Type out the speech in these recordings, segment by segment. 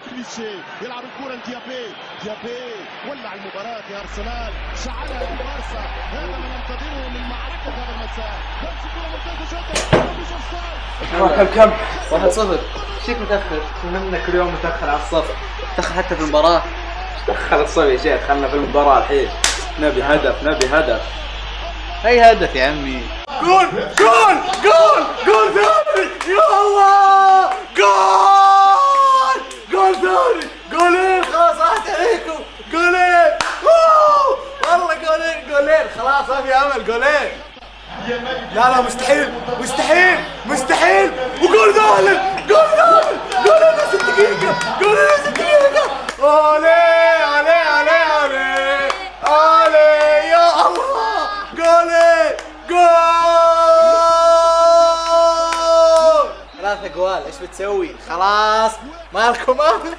كليشيه يلعب الكرة لديابي، ديابي ولع المباراة في أرسنال، شعلها لبارسا، هذا ما ننتظره من معركة هذا المساء. بس كرة ممتازة جدا. كم 1-0. شيك متأخر منك كل يوم متأخر على الصف، تأخر حتى في المباراة. دخل الصف يا شيخ، خلنا في المباراة الحين. نبي هدف، نبي هدف. أي هدف يا عمي؟ جول جول جول جول ثاني يا الله، جول جول ثاني، جولين خلاص راحت عليكم، جولين والله، جولين خلاص ما في امل، جولين. لا مستحيل مستحيل مستحيل، وجول ثالث، جول ثالث، جولين 6 دقيقة، جولين 6 دقيقة. عليه عليه عليه عليه عليه يا الله، جولين جول. 3 جوال، ايش بتسوي؟ خلاص ما لكم امل.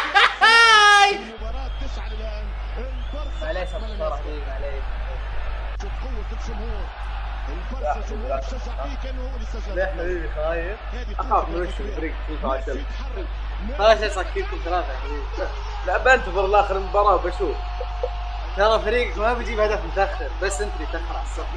معليش الخسارة حبيبي، معليش. شوف قوة الجمهور، البارسا جمهور يشجع فيه كأنه هو اللي سجل. ليه حبيبي خايف؟ اخاف من وش الفريق فاشل. خلاص يصكيكم 3 حبيبي. لا بنتظر لاخر المباراة وبشوف. ترى فريقك ما بيجيب هدف متأخر، بس انت اللي تأخر على الصف.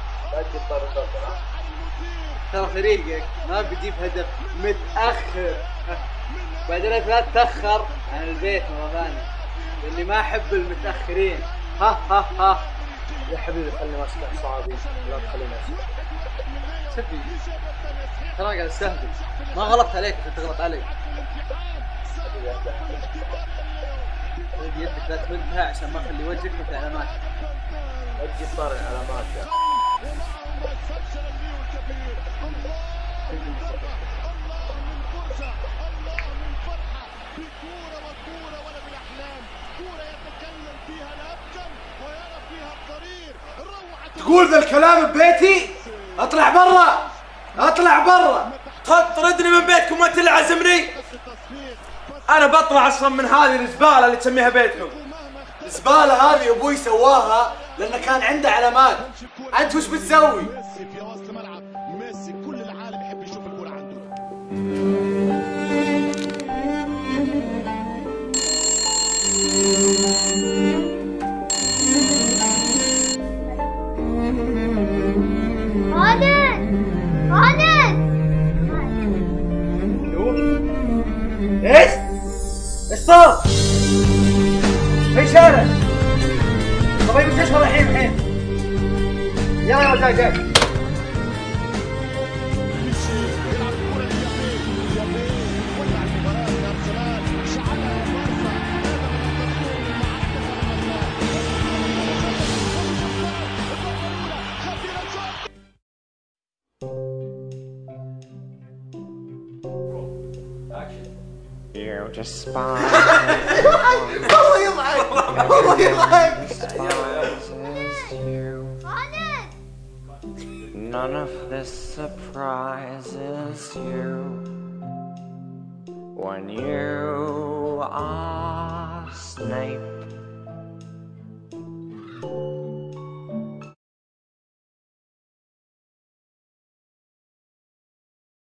ترى فريقك ما بيجيب هدف متأخر. بعدين لا تتأخر عن البيت مرة ثانية، لاني ما احب المتأخرين. ها يا حبيبي خليني ماسك اعصابي، لا تخليني اسكت. سبي ترى قاعد استهبل، ما غلطت عليك عشان تغلط علي. يدك لا تمدها عشان ما اخلي وجهك مثل علامات. اجي صار العلامات يا تقول ذا الكلام ببيتي؟ اطلع برا، اطلع برا، طردني من بيتكم وانت اللي عازمني. انا بطلع اصلا من هذه الزباله اللي تسميها بيتكم. الزباله هذه ابوي سواها لانه كان عنده علامات. انت وش بتسوي؟ ميسي في وسط الملعب، ميسي كل العالم يحب يشوف الكرة عنده. ايش؟ ايش صار؟ في شارع. طب اي مستشفى الحين. يلا يا جاي. يلعب الكرة لديابي، ديابي ولع المباراة في أرسنال، شعلها لبارسا، هذا ما ننتظره من معركة هذا المساء. You just smile. والله يضحك، والله يضحك. None of this surprises you when you are Snape.